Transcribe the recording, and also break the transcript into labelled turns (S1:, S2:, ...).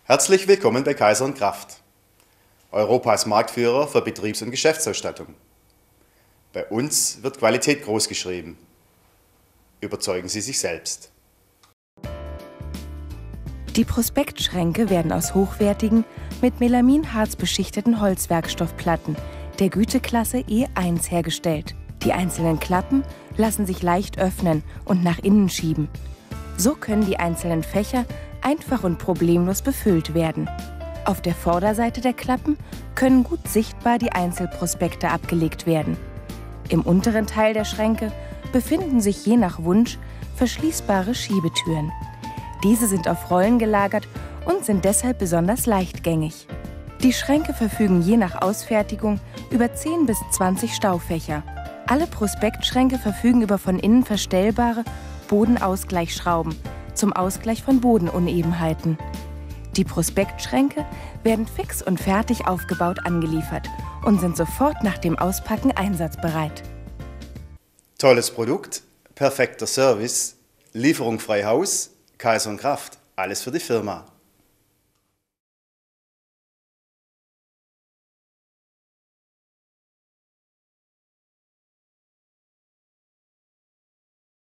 S1: Herzlich willkommen bei Kaiser & Kraft, Europas Marktführer für Betriebs- und Geschäftsausstattung. Bei uns wird Qualität großgeschrieben. Überzeugen Sie sich selbst.
S2: Die Prospektschränke werden aus hochwertigen, mit Melaminharz beschichteten Holzwerkstoffplatten der Güteklasse E1 hergestellt. Die einzelnen Klappen lassen sich leicht öffnen und nach innen schieben. So können die einzelnen Fächer einfach und problemlos befüllt werden. Auf der Vorderseite der Klappen können gut sichtbar die Einzelprospekte abgelegt werden. Im unteren Teil der Schränke befinden sich je nach Wunsch verschließbare Schiebetüren. Diese sind auf Rollen gelagert und sind deshalb besonders leichtgängig. Die Schränke verfügen je nach Ausfertigung über 10 bis 20 Staufächer. Alle Prospektschränke verfügen über von innen verstellbare Bodenausgleichsschrauben zum Ausgleich von Bodenunebenheiten. Die Prospektschränke werden fix und fertig aufgebaut angeliefert und sind sofort nach dem Auspacken einsatzbereit.
S1: Tolles Produkt, perfekter Service, Lieferung frei Haus, Kaiser & Kraft, alles für die Firma.